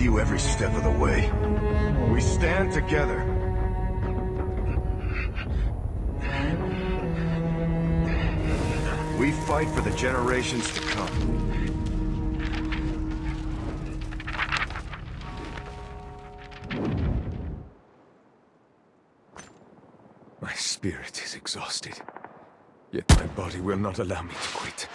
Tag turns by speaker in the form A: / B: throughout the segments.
A: you every step of the way. We stand together. We fight for the generations to come.
B: My spirit is exhausted, yet my body will not allow me to quit.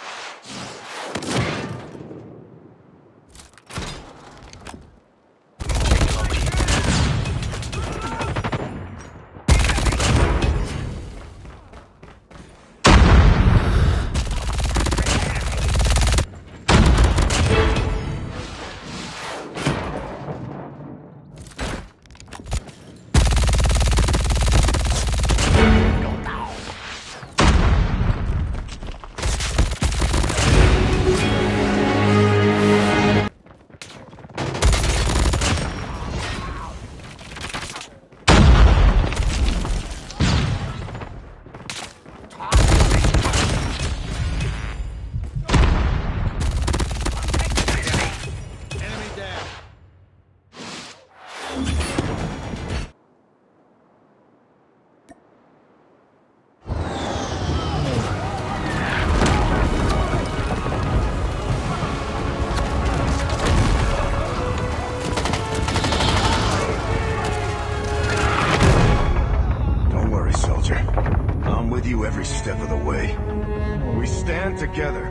A: Every step of the way. We stand together.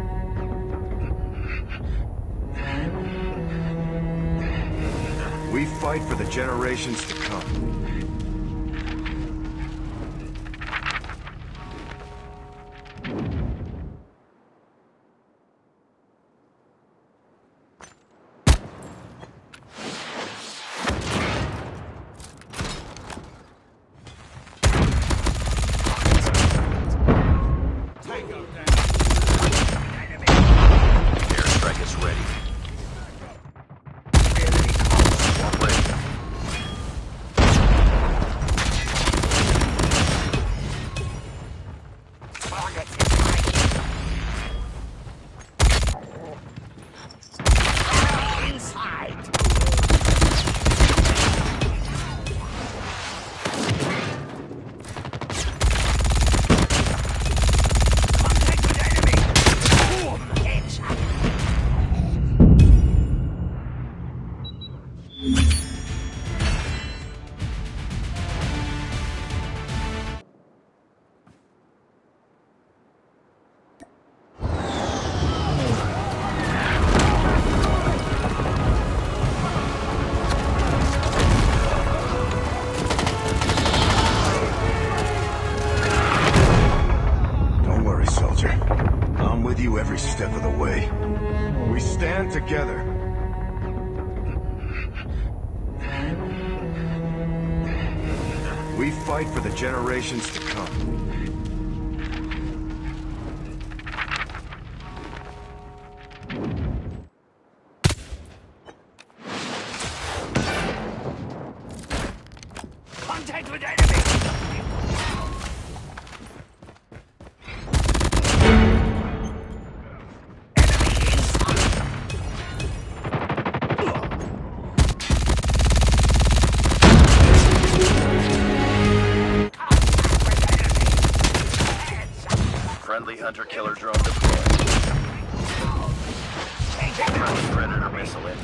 A: We fight for the generations to come. Every step of the way. We stand together. We fight for the generations to come.
C: Contact with enemy!
D: Friendly hunter-killer drone deployed. Friendly predator missile in.